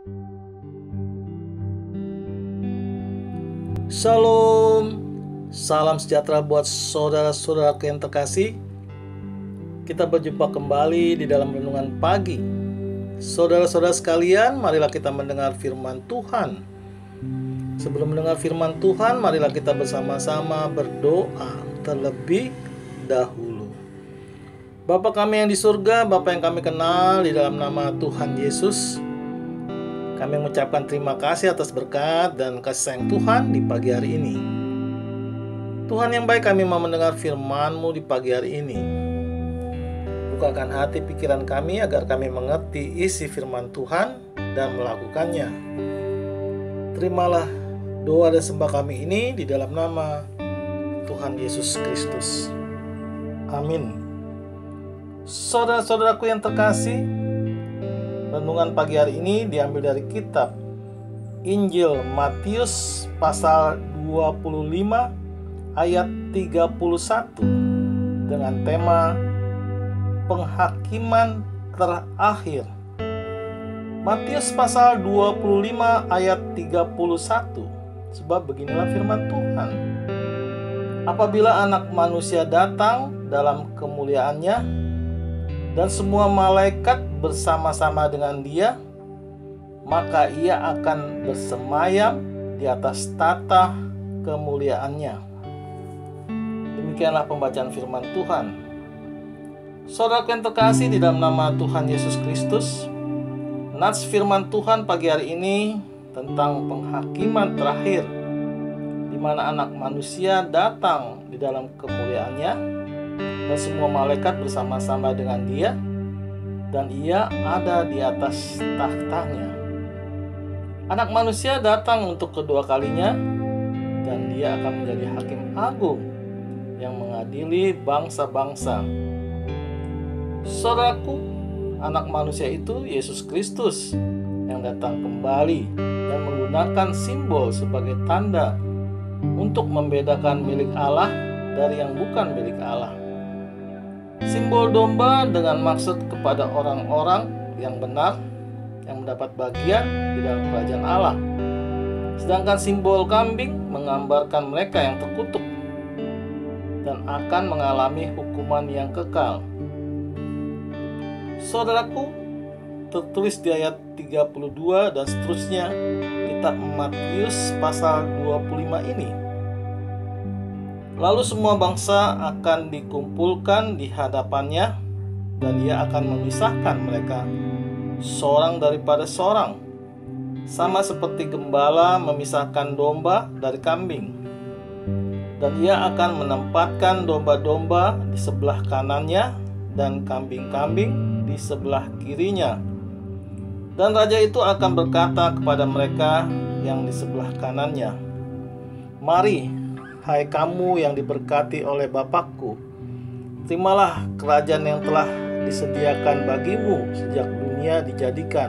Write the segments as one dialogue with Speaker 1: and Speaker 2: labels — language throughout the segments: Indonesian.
Speaker 1: Shalom, salam sejahtera buat saudara-saudaraku yang terkasih. Kita berjumpa kembali di dalam renungan pagi. Saudara-saudara sekalian, marilah kita mendengar firman Tuhan. Sebelum mendengar firman Tuhan, marilah kita bersama-sama berdoa terlebih dahulu. Bapa kami yang di surga, Bapa yang kami kenal, di dalam nama Tuhan Yesus, kami mengucapkan terima kasih atas berkat dan kasih sayang Tuhan di pagi hari ini. Tuhan yang baik, kami mau mendengar firman-Mu di pagi hari ini. Bukakan hati pikiran kami agar kami mengerti isi firman Tuhan dan melakukannya. Terimalah doa dan sembah kami ini di dalam nama Tuhan Yesus Kristus. Amin. Saudara-saudaraku yang terkasih, renungan pagi hari ini diambil dari kitab Injil Matius pasal 25 ayat 31 dengan tema penghakiman terakhir. Matius pasal 25 ayat 31. Sebab beginilah firman Tuhan. Apabila Anak Manusia datang dalam kemuliaannya dan semua malaikat bersama-sama dengan Dia, maka Ia akan bersemayam di atas tahta kemuliaannya. Demikianlah pembacaan firman Tuhan. Saudara yang terkasih di dalam nama Tuhan Yesus Kristus, nats firman Tuhan pagi hari ini tentang penghakiman terakhir, di mana Anak Manusia datang di dalam kemuliaannya dan semua malaikat bersama-sama dengan Dia, dan Ia ada di atas tahtanya. Anak Manusia datang untuk kedua kalinya, dan Dia akan menjadi hakim agung yang mengadili bangsa-bangsa. Saudaraku, Anak Manusia itu Yesus Kristus yang datang kembali dan menggunakan simbol sebagai tanda untuk membedakan milik Allah dari yang bukan milik Allah. Simbol domba dengan maksud kepada orang-orang yang benar, yang mendapat bagian di dalam kerajaan Allah. Sedangkan simbol kambing menggambarkan mereka yang terkutuk dan akan mengalami hukuman yang kekal. Saudaraku, tertulis di ayat 32 dan seterusnya kitab Matius pasal 25 ini. Lalu semua bangsa akan dikumpulkan di hadapannya, dan Ia akan memisahkan mereka seorang daripada seorang, sama seperti gembala memisahkan domba dari kambing. Dan Ia akan menempatkan domba-domba di sebelah kanannya dan kambing-kambing di sebelah kirinya. Dan raja itu akan berkata kepada mereka yang di sebelah kanannya, "Mari, hai kamu yang diberkati oleh Bapakku, terimalah kerajaan yang telah disediakan bagimu sejak dunia dijadikan.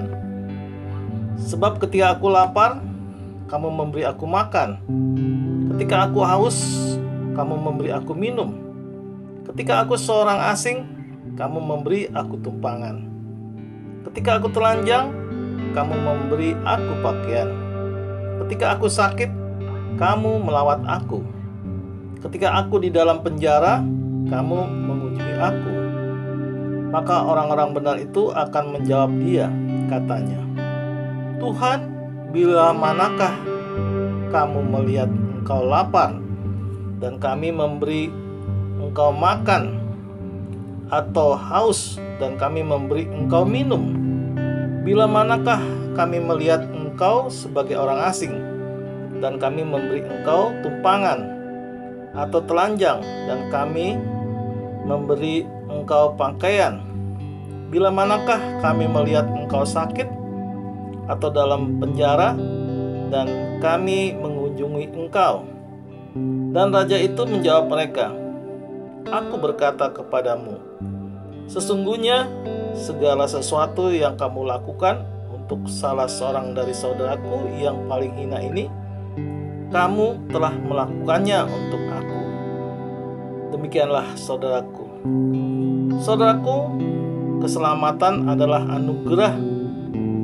Speaker 1: Sebab ketika aku lapar, kamu memberi aku makan. Ketika aku haus, kamu memberi aku minum. Ketika aku seorang asing, kamu memberi aku tumpangan. Ketika aku telanjang, kamu memberi aku pakaian. Ketika aku sakit, kamu melawat aku. Ketika aku di dalam penjara, kamu mengunjungi aku." Maka orang-orang benar itu akan menjawab Dia, katanya, "Tuhan, bila manakah kamu melihat Engkau lapar dan kami memberi Engkau makan, atau haus dan kami memberi Engkau minum? Bila manakah kami melihat Engkau sebagai orang asing dan kami memberi Engkau tumpangan, atau telanjang dan kami memberi Engkau pakaian? Bila manakah kami melihat Engkau sakit atau dalam penjara dan kami mengunjungi Engkau?" Dan raja itu menjawab mereka, "Aku berkata kepadamu, sesungguhnya segala sesuatu yang kamu lakukan untuk salah seorang dari saudaraku yang paling hina ini, kamu telah melakukannya untuk aku." Demikianlah saudaraku. Saudaraku, keselamatan adalah anugerah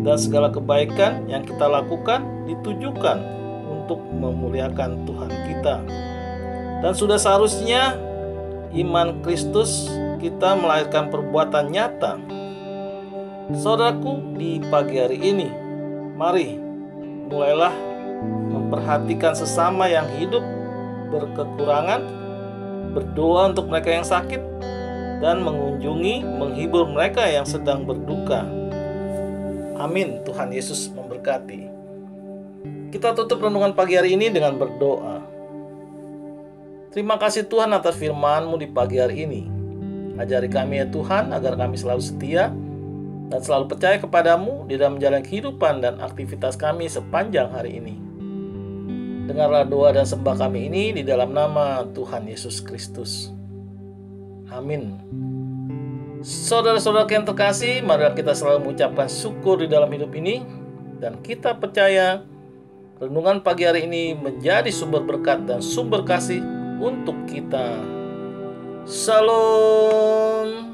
Speaker 1: dan segala kebaikan yang kita lakukan ditujukan untuk memuliakan Tuhan kita. Dan sudah seharusnya iman Kristus kita melahirkan perbuatan nyata. Saudaraku, di pagi hari ini, mari mulailah memperhatikan sesama yang hidup berkekurangan, berdoa untuk mereka yang sakit, dan mengunjungi, menghibur mereka yang sedang berduka. Amin. Tuhan Yesus memberkati. Kita tutup renungan pagi hari ini dengan berdoa. Terima kasih Tuhan atas firman-Mu di pagi hari ini. Ajari kami ya Tuhan, agar kami selalu setia dan selalu percaya kepadamu di dalam menjalani kehidupan dan aktivitas kami sepanjang hari ini. Dengarlah doa dan sembah kami ini di dalam nama Tuhan Yesus Kristus. Amin. Saudara-saudara yang terkasih, mari kita selalu mengucapkan syukur di dalam hidup ini, dan kita percaya renungan pagi hari ini menjadi sumber berkat dan sumber kasih untuk kita. Shalom.